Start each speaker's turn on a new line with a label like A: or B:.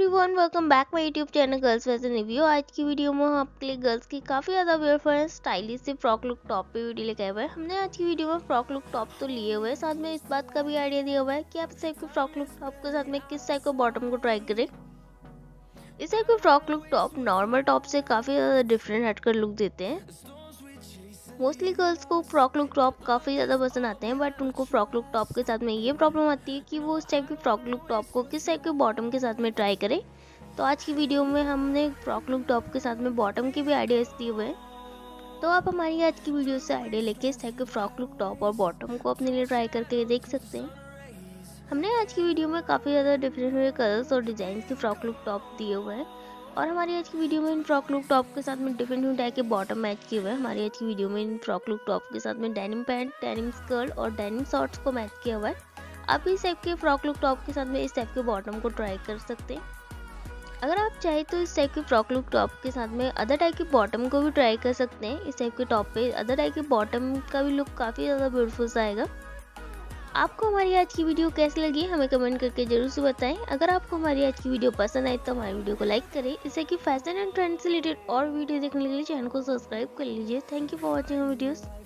A: Everyone, welcome back my YouTube channel girls fashion review. आज की video में हम आपके लिए गर्ल्स की काफ़ी ज़्यादा ब्यूटीफुल स्टाइलिश से फ्रॉक लुक टॉप पे वीडियो लेके आए हुए हैं। हमने आज की वीडियो में फ्रॉक लुक टॉप तो लिए हुए हैं, साथ में इस बात का भी आइडिया दिया हुआ है कि आप इस टाइप के फ्रॉक लुक टॉप के साथ में किस टाइप का बॉटम को ट्राई करें। इस टाइप के frock look top normal top से काफ़ी ज़्यादा डिफरेंट हटकर लुक देते हैं। मोस्टली गर्ल्स को फ्रॉक लुक टॉप काफ़ी ज़्यादा पसंद आते हैं, बट उनको फ्रॉक लुक टॉप के साथ में ये प्रॉब्लम आती है कि वो उस टाइप के फ्रॉक लुक टॉप को किस टाइप के बॉटम के साथ में ट्राई करें। तो आज की वीडियो में हमने फ्रॉक लुक टॉप के साथ में बॉटम के भी आइडियाज़ दिए हुए हैं। तो आप हमारी आज की वीडियो से आइडिया लेके इस टाइप के फ्रॉक लुक टॉप और बॉटम को अपने लिए ट्राई करके देख सकते हैं। हमने आज की वीडियो में काफ़ी ज़्यादा डिफरेंट कलर्स और डिज़ाइन के फ्रॉक लुक टॉप दिए हुए हैं, और हमारी आज की वीडियो में इन फ्रॉक लुक टॉप के साथ में डिफरेंट टाइप के बॉटम मैच किए हुए हैं। हमारी आज की वीडियो में इन फ्रॉक लुक टॉप के साथ में डेनिम पैंट, डेनिम स्कर्ट और डेनिम शॉर्ट्स को मैच किया हुआ है। आप भी इस टाइप के फ्रॉक लुक टॉप के साथ में इस टाइप के बॉटम को ट्राई कर सकते हैं। अगर आप चाहें तो इस टाइप के फ्रॉक लुक टॉप के साथ में अदर टाइप के बॉटम को भी ट्राई कर सकते हैं। इस टाइप के टॉप पे अदर टाइप के बॉटम का भी लुक काफ़ी ज़्यादा ब्यूटीफुल सा आएगा। आपको हमारी आज की वीडियो कैसी लगी हमें कमेंट करके जरूर से बताएं। अगर आपको हमारी आज की वीडियो पसंद आई तो हमारी वीडियो को लाइक करें। इससे कि फैशन एंड ट्रेंड से रिलेटेड और वीडियो देखने के लिए चैनल को सब्सक्राइब कर लीजिए। Thank you for watching videos.